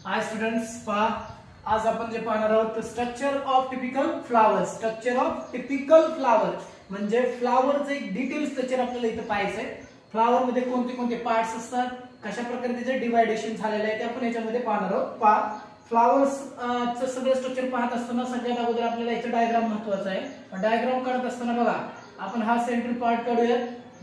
हाय students, पहा आज आपण जे पाहणार आहोत structure of typical flower. Structure of typical flower म्हणजे फ्लावरचं एक डिटेल स्ट्रक्चर आपल्याला इथे पाहायचंय. फ्लावर मध्ये कोणते कोणते पार्ट्स असतात, कशा प्रकारे त्याचे डिवायडेशन झालेलं आहे ते आपण याच्यामध्ये पाहणार आहोत. पहा फ्लावर्स चं सगळं स्ट्रक्चर पाहत असताना सगळ्यात अगोदर आपल्याला याचं डायग्राम महत्त्वाचा आहे. डायग्राम काढत असताना बघा आपण हा सेंट्रल पार्ट काढूया.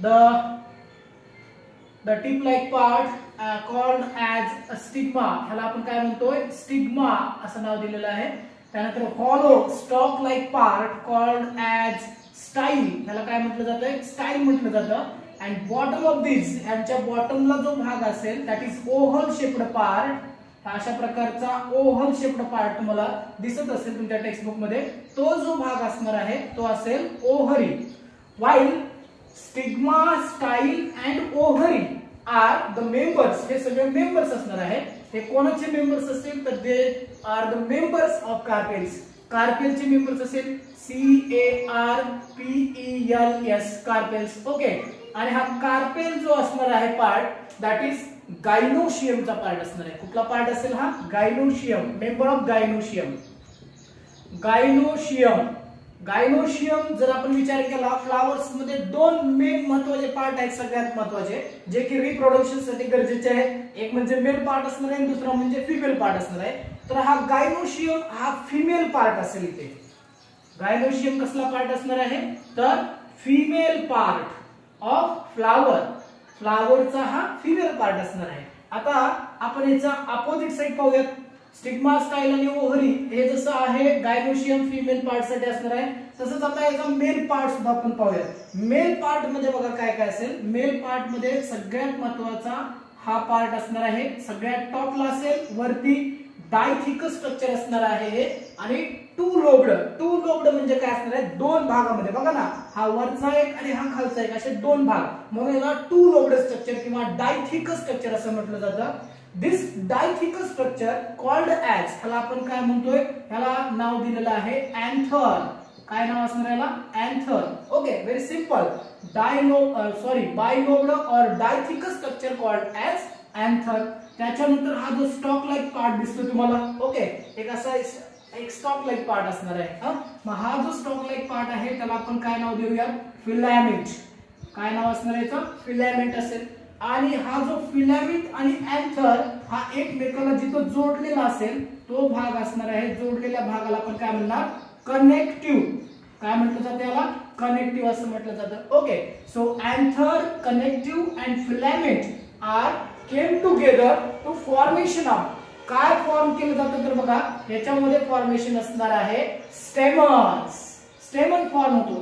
The tip like part called as a stigma, ह्याला आपण काय म्हणतोय स्टिग्मा असं नाव दिलेलं आहे. त्यानंतर hollow stalk like part called as style, ह्याला काय म्हटलं जातं स्टाईल म्हटलं जातं. and bottom of this, ह्याच्या बॉटमला जो भाग असेल that is oval shaped part, अशा प्रकारचा ओव्हल शेप्ड पार्ट तुम्हाला दिसत असेल तुमच्या टेक्स्ट बुक मध्ये, तो जो भाग असणार आहे तो असेल ovary. while stigma, style and ovary are the members, हे सगळे मेंबर्स असणार आहे. हे कोणाचे मेंबर्स असतील तर they are the members of carpels. कार्पेलचे मेंबर्स असेल CARPELS, कार्पेल्स. ओके. आणि हा कार्पेल जो असणार आहे पार्ट दॅट इज गायनोशियमचा पार्ट असणार आहे. कुठला पार्ट असेल हा gynoecium, member of gynoecium. Gynoecium, gynoecium जर आपण विचार केला फ्लावर्स मध्ये दोन मेन महत्त्वाचे पार्ट आहेत, सगळ्यात महत्त्वाचे जे की रिप्रोडक्शन साठी गरजेचे आहे. एक म्हणजे मेल पार्ट असणार आहे, दुसरा म्हणजे फिमेल पार्ट असणार आहे. तर हा गायनोशियम हा फिमेल पार्ट असेल. इथे गायनोशियम कसला पार्ट असणार आहे तर फिमेल पार्ट ऑफ फ्लावर. फ्लावरचा हा फिमेल पार्ट असणार आहे. आता आपण याचा अपोजिट साइड पाहूयात. स्टिग्मा, स्टाईल आणि ओव्हरी हे जसं आहे गायनोशियम फिमेल पार्ट साठी असणार आहे, तसंच आता याचा मेल पार्ट सुद्धा आपण पाहूया. मेल पार्ट मध्ये बघा काय काय असेल. मेल पार्ट मध्ये सगळ्यात महत्त्वाचा हा पार्ट असणार आहे. सगळ्यात टॉपला असेल, वरती डायथिकस स्ट्रक्चर असणार आहे हे. आणि टू लोब्ड, टू लोब्ड म्हणजे काय असणार आहे दोन भागामध्ये. बघा ना, हा वरचा एक आणि हा खालचा एक असे दोन भाग, म्हणून याला टू लोब्ड स्ट्रक्चर किंवा डायथिकस स्ट्रक्चर असं म्हटलं जातं. This dithecous structure called as, ह्याला आपण काय म्हणतोय, ह्याला नाव दिलेलं आहे अँथर. काय नाव असणार याला anther. Okay, very simple. Bilobed और dithecous structure called as anther. त्याच्यानंतर हा जो स्टॉक लाइक पार्ट दिसतो तुम्हाला, ओके, एक असा एक स्टॉक लाइक पार्ट असणार आहे. मग हा जो स्टॉक लाइक पार्ट आहे त्याला आपण काय नाव देऊया फिलामेंट. काय नाव असणार याचं फिलामेंट असेल. आणि हा जो फिलामेंट आणि अँथर हा एकमेकाला जिथं जोडलेला असेल तो भाग असणार आहे. जोडलेल्या भागाला आपण काय म्हणणार कनेक्टिव्ह. काय म्हटलं जातं याला कनेक्टिव्ह असं म्हटलं जातं. Okay, so anther, connective and filament are came together to formation of. काय फॉर्म केलं जातं तर बघा याच्यामध्ये फॉर्मेशन असणार आहे स्टेमन्स. स्टेमन फॉर्म होतो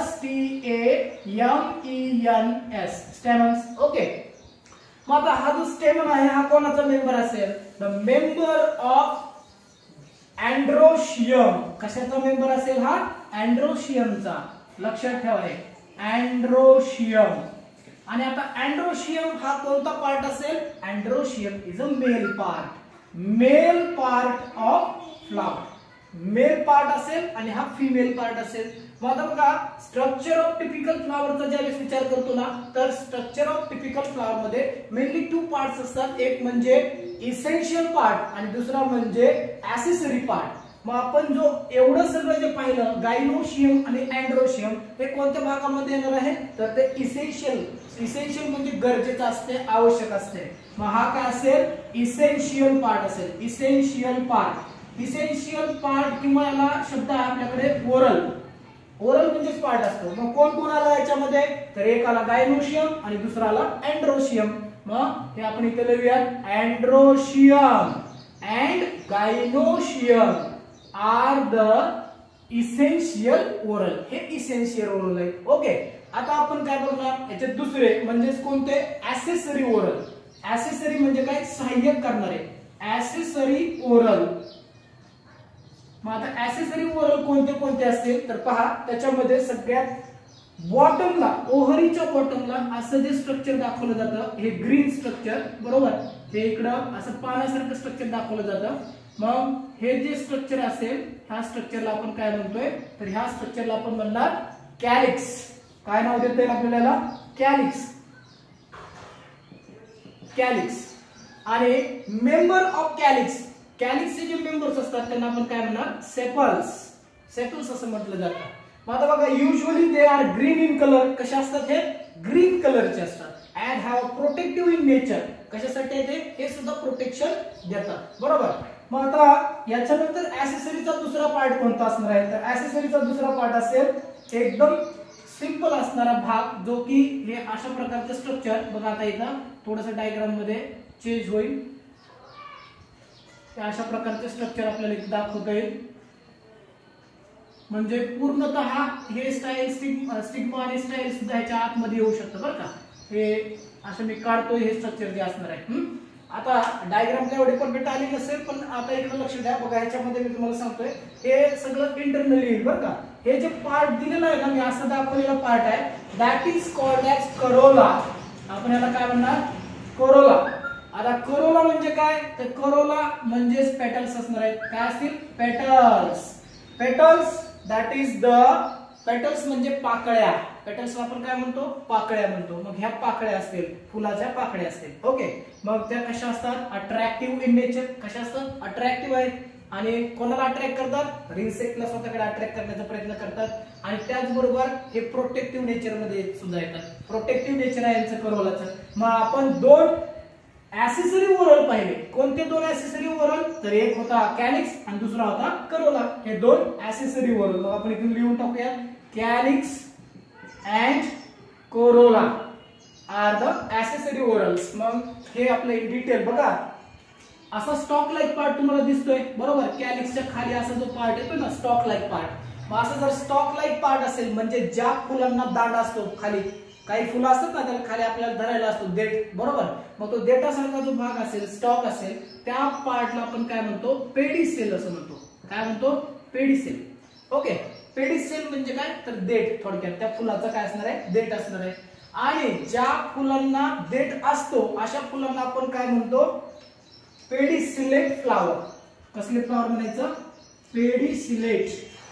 STAMENS, स्टेमन्स. ओके, मग आता हा जो स्टेमन आहे हा कोणाचा मेंबर असेल द मेंबर ऑफ अँड्रोशियम. कशाचा मेंबर असेल हा अँड्रोशियमचा. लक्षात ठेवा हे अँड्रोशियम. आणि आता अँड्रोशियम हा कोणता पार्ट असेल androecium is a male part. Male part of flower, male part असेल आणि हा फिमेल पार्ट असेल. मग आता बघा स्ट्रक्चर ऑफ टिपिकल फ्लावरचा ज्यावेळेस विचार करतो ना तर स्ट्रक्चर ऑफ टिपिकल फ्लावर मध्ये मेनली टू पार्ट्स असतात. एक म्हणजे इसेन्शियल पार्ट आणि दुसरा म्हणजे ऍक्सेसरी पार्ट. मग आपण जो एवढं सगळं जे पाहिलं गायनोशियम आणि अँड्रोशियम हे कोणत्या भागामध्ये येणार आहे तर ते इसेन्शियल. इसेन्शियल म्हणजे गरजेचं असते, आवश्यक असते. मग हा काय असेल इसेन्शियल पार्ट असेल. इसेन्शियल पार्ट, इसेन्शियल पार्ट किंवा याला शब्द आहे आपल्याकडे ओरल. ओरल म्हणजेच पार्ट असतो. मग कोण कोण आला याच्यामध्ये तर एक आला गायनोशियम आणि दुसरा आला अँड्रोशियम. मग हे आपण इथे लिहूयात androecium and gynoecium are the essential whorl. हे इसेन्शियल ओरल आहे. ओके, आता आपण काय बघणार याचे दुसरे म्हणजेच कोणते ऍक्सेसरी ओरल. ऍक्सेसरी म्हणजे काय सहाय्यक करणारे, ऍक्सेसरी ओरल. मग आता ऍक्सेसरी ओरल कोणते कोणते असतील तर पहा त्याच्यामध्ये सगळ्यात बॉटमला, ओव्हरीच्या बॉटमला असं जे स्ट्रक्चर दाखवलं जातं हे ग्रीन स्ट्रक्चर, बरोबर, हे इकडं असं पाण्यासारखं स्ट्रक्चर दाखवलं जातं. मग हे जे स्ट्रक्चर असेल ह्या स्ट्रक्चरला आपण काय म्हणतोय तर ह्या स्ट्रक्चरला आपण म्हणणार कॅलिक्स. काय नाव देता येईल आपल्याला कॅलिक्स. कॅलिक्स. आणि मेंबर ऑफ कॅलिक्स कॅलिक्सचे जे मेंबर्स असतात त्यांना आपण काय म्हणणार, सेपल्स. सेपल्स असं म्हटलं जातं. मग आता बघा, usually they are green in colour. कशा असतात हे, ग्रीन कलरचे असतात. And have protective in nature. कशासाठी येते, हे सुद्धा प्रोटेक्शन देतात, बरोबर. मग आता याच्यानंतर ऍक्सेसरीचा दुसरा पार्ट कोणता असणार आहे, तर ऍक्सेसरीचा दुसरा पार्ट असेल एकदम सिंपल असणारा भाग, जो की हे अशा प्रकारचं स्ट्रक्चर. बघा आता इथं थोडंसं डायग्राम मध्ये चेंज होईल. अशा प्रकारचे स्ट्रक्चर आपल्याला इथे दाखवता येईल. म्हणजे पूर्णतः हे स्टाईल स्टिग्मा आणि स्टाईल सुद्धा ह्याच्या आतमध्ये येऊ शकतं बरं का. हे असं मी काढतोय, हे स्ट्रक्चर जे असणार आहे. आता डायग्राम काय एवढे परफेक्ट आली नसेल, पण आता इकडे लक्ष द्या. बघा ह्याच्यामध्ये मी तुम्हाला सांगतोय, हे सगळं इंटरनली येईल बरं का. हे जे पार्ट दिलेलं आहे ना, मी असं दाखवलेला पार्ट आहे, that is called as corolla. आपण याला काय म्हणणार, कोरोला. आता करोला म्हणजे काय, तर करोला म्हणजेच पेटल्स असणार आहेत. काय असतील, petals. Petals that is the, petals म्हणजे पाकळ्या. पेटल्सला आपण काय म्हणतो, पाकळ्या म्हणतो. मग ह्या पाकळ्या असतील, फुलाच्या पाकळ्या असतील. ओके. मग त्या कशा असतात, अट्रॅक्टिव्ह इन नेचर. कशा असतात, अट्रॅक्टिव्ह आहेत. आणि कोणाला अट्रॅक्ट करतात, इन्सेक्टला स्वतःकडे अट्रॅक्ट करण्याचा प्रयत्न करतात. आणि त्याचबरोबर हे प्रोटेक्टिव्ह नेचर मध्ये सुद्धा येतात. प्रोटेक्टिव्ह नेचर आहे यांचं करोलाचं. मग आपण दोन ऍक्सेसरी ओरल पाहिले. कोणते दोन ऍक्सेसरी ओरल, तर एक होता कॅलिक्स आणि दुसरा होता करोला. हे दोन ऍक्सेसरी ओरल. मग आपण इथून लिहून टाकूया, calyx and corolla are the accessory whorls. मग हे आपलं इन डिटेल बघा, असा स्टॉक लाईक पार्ट तुम्हाला दिसतोय बरोबर. कॅलिक्सच्या खाली असा जो पार्ट येतो ना, स्टॉक लाईक पार्ट. मग असं जर स्टॉक लाईक पार्ट असेल, म्हणजे ज्या फुलांना दांडा असतो खाली, काही फुलं असतात ना त्याला खाली आपल्याला धरायला असतो देठ, बरोबर. मग तो देठासारखा जो भाग असेल, स्टॉक असेल, त्या पार्टला आपण काय म्हणतो, पेडिसेल असं म्हणतो. काय म्हणतो, पेडिसेल. ओके. पेडिसेल म्हणजे काय, तर देठ. थोडक्यात त्या फुलाचा काय असणार आहे, देठ असणार आहे. आणि ज्या फुलांना देठ असतो अशा फुलांना आपण काय म्हणतो, पेडिसिलेट फ्लावर. कसले फ्लावर म्हणायचं, पेडिसिलेट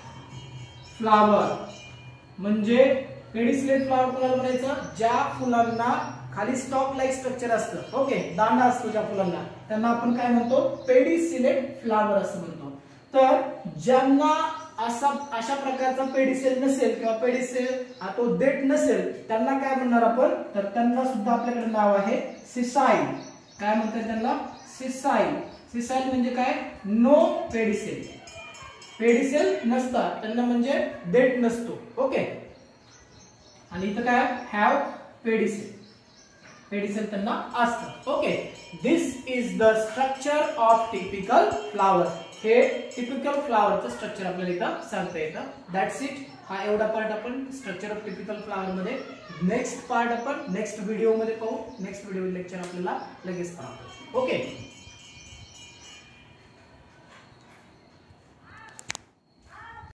फ्लावर. म्हणजे पेडिसिलेट फ्लावर कोणाला म्हणायचं, ज्या फुलांना खाली स्टॉक लाईक स्ट्रक्चर असतं, ओके, दांडा असतो ज्या फुलांना, त्यांना आपण काय म्हणतो, पेडिसिलेट फ्लावर असं म्हणतो. तर ज्यांना अशा प्रकारचा पेडिसेल नसेल किंवा पेडिसेल तो देठ नसेल, त्यांना काय म्हणणार आपण, तर त्यांना सुद्धा आपल्याकडे नाव आहे सिसाईल. काय म्हणतात त्यांना, सिसाईल. सिसाईल म्हणजे काय, नो पेडिसेल. पेडिसेल नसतात त्यांना, म्हणजे देठ नसतो. ओके. आणि इथं काय, हॅव पेडिसेल. पेडिसेल त्यांना असतं. Okay. This is the structure of typical flower. हे टिपिकल फ्लावरचं स्ट्रक्चर आपल्याला इथं सांगता येतं. That's it. हा एवढा पार्ट आपण स्ट्रक्चर ऑफ टिपिकल फ्लावर मध्ये. नेक्स्ट पार्ट आपण नेक्स्ट व्हिडिओ मध्ये पाहू. नेक्स्ट व्हिडिओ लेक्चर आपल्याला लगेच पाहू. ओके.